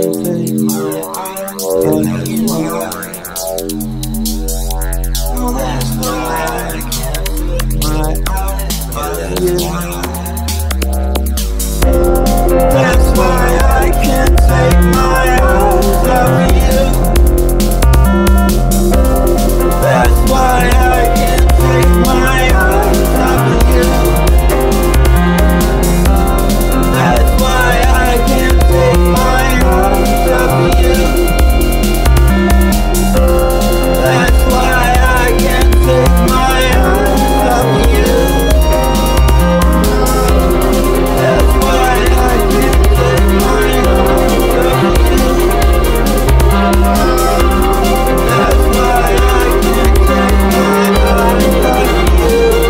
That's why I can't take my eyes off you. That's why I can't take my eyes off of you. That's why I can't take my eyes off of you. That's why I can't take my eyes off of you. That's why I can't take my eyes off of you. That's why I can't take my eyes off of you.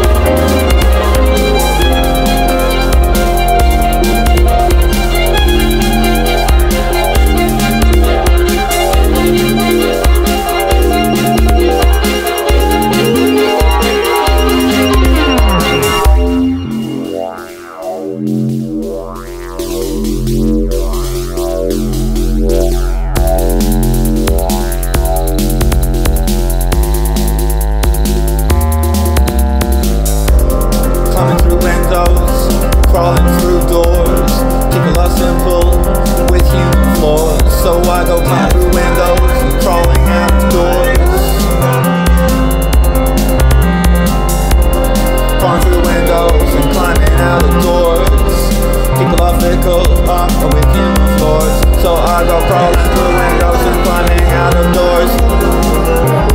Climbing through windows, crawling through doors. People are simple with human flaws. So I go climb through windows and crawling out doors. Crawling through windows and climbing out of doors. People are fickle with human flaws. So I go crawling through windows and climbing out of doors.